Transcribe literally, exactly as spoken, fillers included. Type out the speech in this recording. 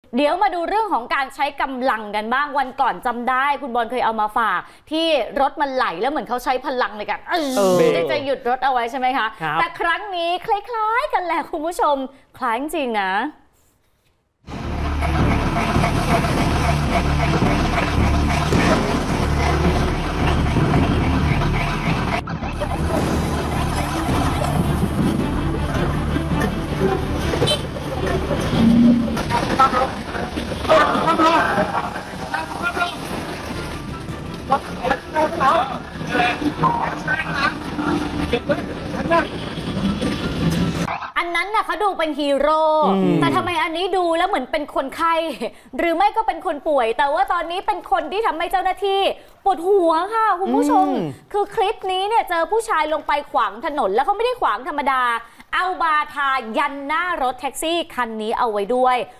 เดี๋ยวมาดูเรื่องของการใช้กำลังกันบ้างวันก่อนจำได้คุณบอลเคยเอามาฝากที่รถมันไหลแล้วเหมือนเขาใช้พลังในการที่จะหยุดรถเอาไว้ใช่ไหมคะแต่ครั้งนี้คล้ายๆกันแหละคุณผู้ชมคล้ายจริงนะอันนั้นน่ะเขาดูเป็นฮีโร่แต่ทำไมอันนี้ดูแล้วเหมือนเป็นคนไข้หรือไม่ก็เป็นคนป่วยแต่ว่าตอนนี้เป็นคนที่ทำให้เจ้าหน้าที่ปวดหัวค่ะคุณผู้ชมคือคลิปนี้เนี่ยเจอผู้ชายลงไปขวางถนนแล้วเขาไม่ได้ขวางธรรมดาเอาบาทายันหน้ารถแท็กซี่คันนี้เอาไว้ด้วย